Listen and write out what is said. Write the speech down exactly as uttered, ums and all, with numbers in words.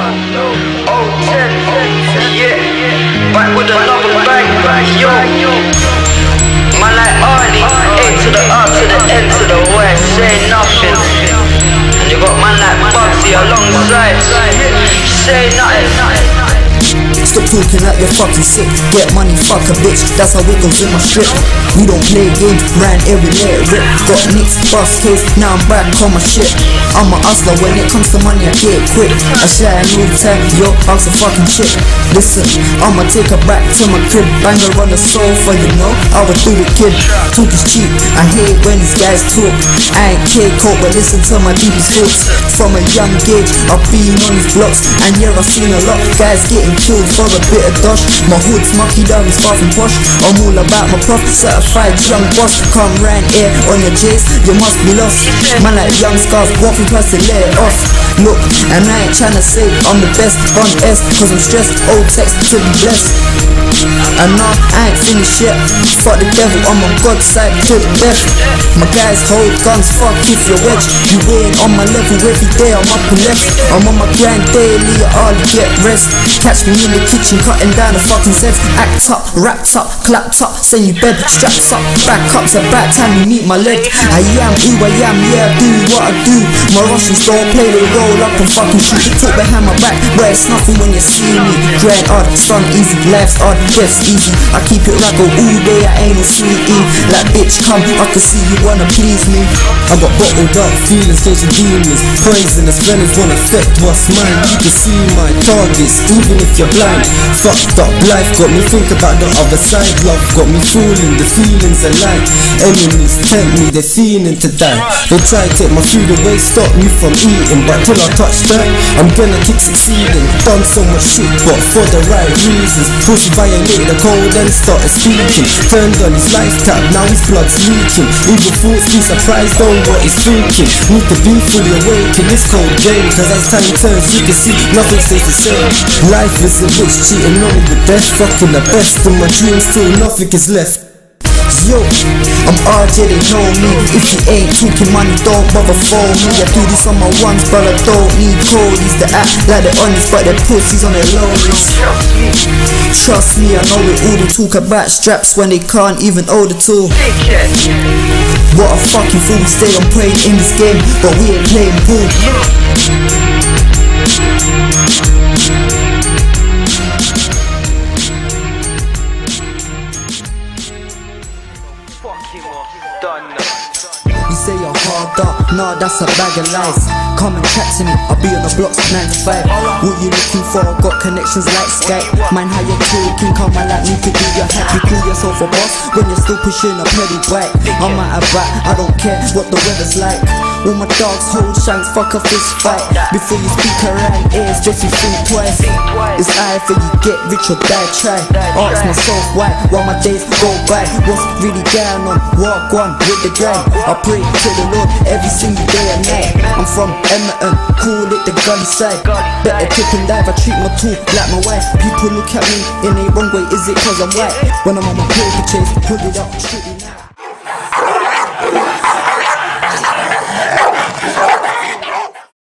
Oh ten, yeah. Back with another bang, yo. Man like Arnie, A to the R to the N to the Y, say nothing. And you got man like Bugsy alongside, say nothing. Stop talking like you're fucking sick. Get money, fuck a bitch, that's how it goes in my strip. We don't play games, ran every let it rip. Got nicks, bust case, now I'm back on my shit. I'm a hustler, when it comes to money I get it quick. I shine all the time, yo, I'm some fucking shit. Listen, I'ma take her back to my crib. Bang her on the sofa, you know, I would do it, kid. Talk is cheap, I hate when these guys talk. I ain't K-Coke, but listen to my deepest thoughts. From a young age, I've been on these blocks, and yeah, I've seen a lot guys getting killed for a bit of dosh. My hood's mucky down, it's far from posh. I'm all about my prof, certified young boss. Come round here on your J's, you must be lost. Man like young scars, walking past to let it off. Look, and I ain't tryna say I'm the best on S, cause I'm stressed, old text to be blessed. And nah, I ain't finished yet. Fuck the devil, I'm on God's side to the death. My guys hold guns, fuck if you're wedge. You ain't on my level every day, I'm up and left. I'm on my grind daily, I hardly get rest. Catch me in the kitchen, cutting down the fucking sets. Act up, wrapped up, clapped up, send you bed, straps up, back up, it's about time you meet my leg. I am who I am, yeah, I do what I do. My Russians don't play, they roll up and fucking shoot. Talk behind my back, but it's nothing when you see me. Grind hard, sun easy, life's hard, death's easy. I keep it raggle all day, I ain't no sweetie. Like bitch, come, I can see you wanna please me. I got bottled up feelings, chasing demons. Poisonous venom's won't affect what's mine. You can see my targets, even if you're blind. Fucked up life got me think about the other side. Love got me fooling, the feelings are light. Enemies tempt me, they're fiending to die. They try to take my food away, stop me from eating, but till I touch that, I'm gonna keep succeeding. Done so much shit, but for the right reasons. Pussy violated the code and started speaking. Turned on his life tap, now his blood's leaking. Evil thoughts be surprised on what he's thinking. Need to be fully awake in this cold game, cause as time turns you can see nothing stays the same. Life is a bitch, cheating on me with death. Fucking the best in my dreams till nothing is left. Yo, I'm R J, they know me. If you ain't talking money, don't bother phone me. I do this on my ones, but I don't need codies. They act like they're honest, but they're pussies on their loneliness. Trust me, I know it all. They talk about straps when they can't even hold a tool. What a fucking fool, we stay on praying in this game, but we ain't playing pool. You say you're hard up, nah, that's a bag of lies. Come and chat to me, I'll be on the blocks nine to five. What you looking for? Got connections like Skype. Mind how you're talking, come and like me to do your hack. You call yourself a boss when you're still pushing a pedal bike. I'm at a back, I don't care what the weather's like. All my dogs hold shanks, fuck a fist fight. Before you speak around ears, just you think twice. It's either you get rich or die try. Ask myself why, while my days go by. What's really going on? Walk on with the grind. I pray to the Lord every single day and night. I'm from Emerton, call it the gully side. Better kick and dive, I treat my tool like my wife. People look at me in a wrong way, is it cause I'm white? When I'm on my paper chase, put it up, strictly